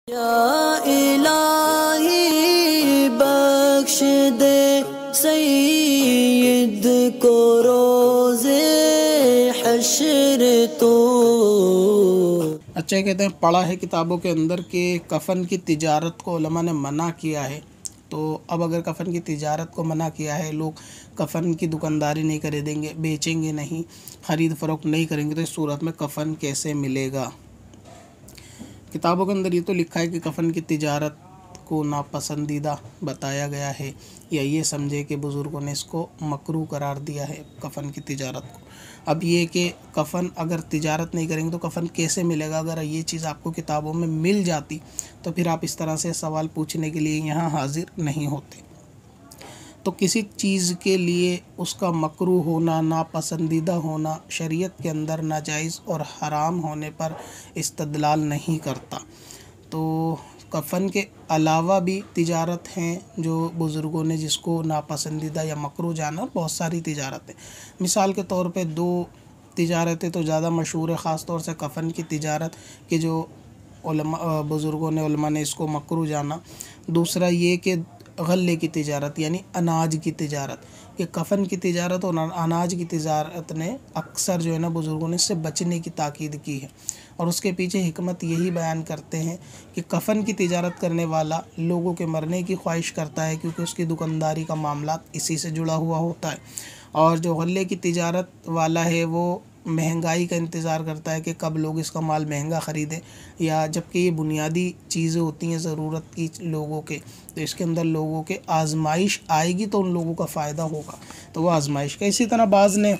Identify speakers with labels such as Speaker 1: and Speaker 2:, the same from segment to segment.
Speaker 1: या इलाही बख्श दे सईद को रोज़े हश्र तो।
Speaker 2: अच्छा, कहते हैं पढ़ा है किताबों के अंदर कि कफ़न की तिजारत को उलमा ने मना किया है। तो अब अगर कफ़न की तिजारत को मना किया है, लोग कफ़न की दुकानदारी नहीं खरीदेंगे, बेचेंगे नहीं, ख़रीद फ़रोख्त नहीं करेंगे, तो इस सूरत में कफ़न कैसे मिलेगा। किताबों के अंदर ये तो लिखा है कि कफ़न की तिजारत को नापसंदीदा बताया गया है, या ये समझे कि बुज़ुर्गों ने इसको मकरूह करार दिया है कफ़न की तिजारत को। अब ये कि कफ़न अगर तिजारत नहीं करेंगे तो कफ़न कैसे मिलेगा, अगर ये चीज़ आपको किताबों में मिल जाती तो फिर आप इस तरह से सवाल पूछने के लिए यहाँ हाजिर नहीं होते। तो किसी चीज़ के लिए उसका मकरूह होना, नापसंदीदा होना शरीयत के अंदर नाजायज़ और हराम होने पर इस्तदलाल नहीं करता। तो कफ़न के अलावा भी तिजारत हैं जो बुज़ुर्गों ने जिसको नापसंदीदा या मकरूह जाना, बहुत सारी तिजारतें। मिसाल के तौर पे दो तिजारतें तो ज़्यादा मशहूर है, ख़ास तौर से कफ़न की तिजारत कि जो बुज़ुर्गों ने उलमा ने इसको मकरूह जाना। दूसरा ये कि गल्ले की तिजारत यानी अनाज की तिजारत, कि कफ़न की तिजारत और अनाज की तिजारत ने अक्सर जो है ना बुज़ुर्गों ने इससे बचने की ताकीद की है। और उसके पीछे हिकमत यही बयान करते हैं कि कफ़न की तिजारत करने वाला लोगों के मरने की ख्वाहिश करता है, क्योंकि उसकी दुकानदारी का मामला इसी से जुड़ा हुआ होता है। और जो गल्ले की तिजारत वाला है वो महंगाई का इंतज़ार करता है कि कब लोग इसका माल महंगा ख़रीदें, या जबकि ये बुनियादी चीज़ें होती हैं ज़रूरत की लोगों के, तो इसके अंदर लोगों के आजमाइश आएगी तो उन लोगों का फ़ायदा होगा, तो वो आजमाइश का। इसी तरह बाज़ ने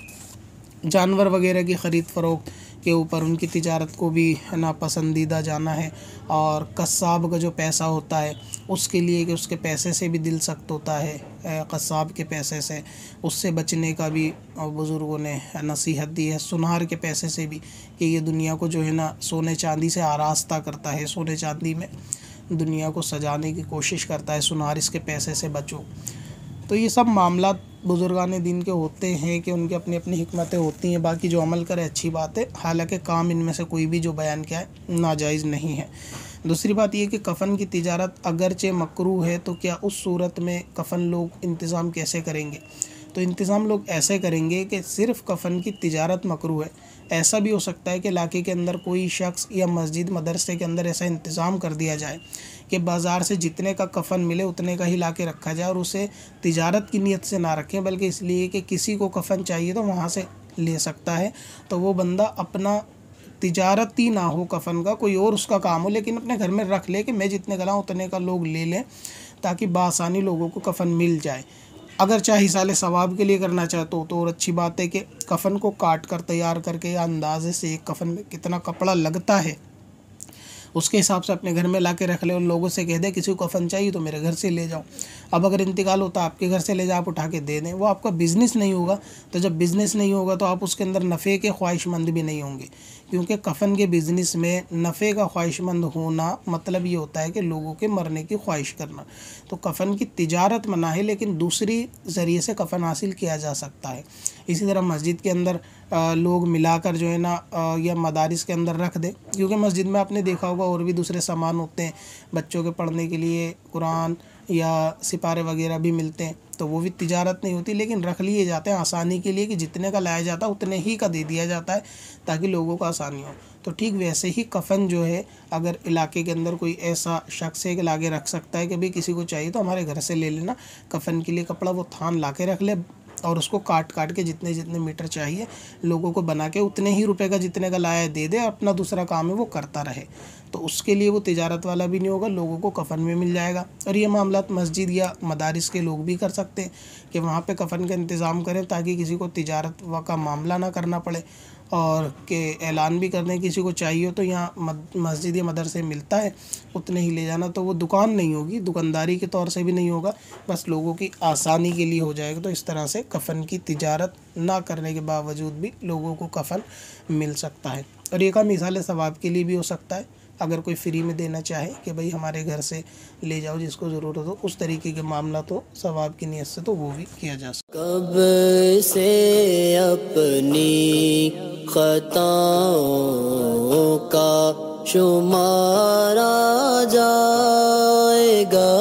Speaker 2: जानवर वगैरह की ख़रीद फ़रोख्त के ऊपर उनकी तिजारत को भी नापसंदीदा जाना है। और कस्साब का जो पैसा होता है उसके लिए कि उसके पैसे से भी दिल सख्त होता है, कस्साब के पैसे से, उससे बचने का भी बुज़ुर्गों ने नसीहत दी है। सुनार के पैसे से भी, कि ये दुनिया को जो है ना सोने चांदी से आरास्ता करता है, सोने चांदी में दुनिया को सजाने की कोशिश करता है, सुनार इसके पैसे से बचो। तो ये सब मामला बुज़ुर्गान दीन के होते हैं कि उनकी अपनी अपनी हिकमतें होती हैं। बाकी जो अमल करे अच्छी बात है, हालांकि काम इनमें से कोई भी जो बयान किया है नाजायज़ नहीं है। दूसरी बात यह कि कफ़न की तिजारत अगरचे मकरूह है, तो क्या उस सूरत में कफ़न लोग इंतज़ाम कैसे करेंगे। तो इंतज़ाम लोग ऐसे करेंगे कि सिर्फ़ कफ़न की तिजारत मकरूह है, ऐसा भी हो सकता है कि इलाके के अंदर कोई शख्स या मस्जिद मदरसे के अंदर ऐसा इंतज़ाम कर दिया जाए कि बाज़ार से जितने का कफ़न मिले उतने का ही ला के रखा जाए, और उसे तिजारत की नीयत से ना रखें, बल्कि इसलिए कि किसी को कफ़न चाहिए तो वहाँ से ले सकता है। तो वो बंदा अपना तिजारत ही ना हो कफ़न का, कोई और उसका काम हो, लेकिन अपने घर में रख ले कि मैं जितने का लाऊँ उतने का लोग ले लें, ताकि बासानी लोगों को कफ़न मिल जाए। अगर चाहे साले सवाब के लिए करना चाहते हो तो और अच्छी बात है कि कफ़न को काट कर तैयार करके या अंदाजे से एक कफ़न में कितना कपड़ा लगता है उसके हिसाब से अपने घर में ला के रख ले, उन लोगों से कह दे किसी को कफ़न चाहिए तो मेरे घर से ले जाओ। अब अगर इंतकाल होता आपके घर से ले जाओ, आप उठा के दे दें, वो आपका बिज़नेस नहीं होगा। तो जब बिज़नेस नहीं होगा तो आप उसके अंदर नफ़े के ख्वाहिशमंद भी नहीं होंगे, क्योंकि कफ़न के बिज़नेस में नफ़े का ख्वाहिशमंद होना मतलब ये होता है कि लोगों के मरने की ख्वाहिश करना। तो कफ़न की तिजारत मना है, लेकिन दूसरी ज़रिए से कफ़न हासिल किया जा सकता है। इसी तरह मस्जिद के अंदर लोग मिलाकर जो है ना या मदारिस के अंदर रख दें, क्योंकि मस्जिद में आपने देखा होगा और भी दूसरे सामान होते हैं बच्चों के पढ़ने के लिए, कुरान या सिपारे वगैरह भी मिलते हैं, तो वो भी तिजारत नहीं होती, लेकिन रख लिए जाते हैं आसानी के लिए कि जितने का लाया जाता है उतने ही का दे दिया जाता है ताकि लोगों को आसानी हो। तो ठीक वैसे ही कफ़न जो है, अगर इलाके के अंदर कोई ऐसा शख्स है कि लाके रख सकता है कि भाई किसी को चाहिए तो हमारे घर से ले लेना कफ़न के लिए कपड़ा, वो थान ला के रख ले और उसको काट काट के जितने जितने मीटर चाहिए लोगों को बना के उतने ही रुपए का जितने का लाया दे दे, अपना दूसरा काम है वो करता रहे। तो उसके लिए वो तिजारत वाला भी नहीं होगा, लोगों को कफ़न में मिल जाएगा। और ये मामला मस्जिद या मदारिस के लोग भी कर सकते हैं कि वहाँ पे कफ़न का इंतज़ाम करें ताकि किसी को तिजारत का मामला ना करना पड़े, और के ऐलान भी कर दें किसी को चाहिए हो तो यहाँ मस्जिद या मदरसे मिलता है उतने ही ले जाना। तो वो दुकान नहीं होगी, दुकानदारी के तौर से भी नहीं होगा, बस लोगों की आसानी के लिए हो जाएगा। तो इस तरह से कफ़न की तिजारत ना करने के बावजूद भी लोगों को कफ़न मिल सकता है। और एक मिसाल सवाब के लिए भी हो सकता है, अगर कोई फ्री में देना चाहे कि भाई हमारे घर से ले जाओ जिसको ज़रूरत हो, उस तरीके के मामला तो सवाब की नीयत से तो वो भी किया जा सकता है।
Speaker 1: कब से अपनी खताओं का शुमारा जाएगा